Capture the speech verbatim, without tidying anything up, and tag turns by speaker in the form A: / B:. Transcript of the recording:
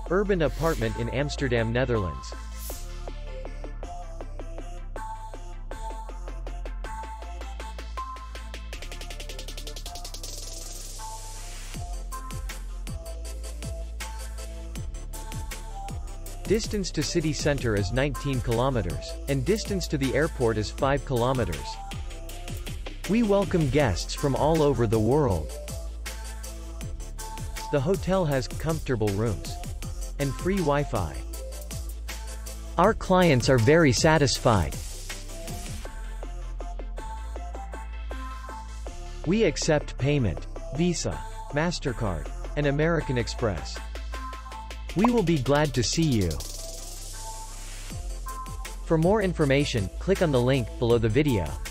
A: Urban apartment in Amsterdam, Netherlands. Distance to city center is nineteen kilometers, and distance to the airport is five kilometers. We welcome guests from all over the world. The hotel has comfortable rooms and free Wi-Fi. Our clients are very satisfied. We accept payment, Visa, MasterCard, and American Express. We will be glad to see you. For more information, click on the link below the video.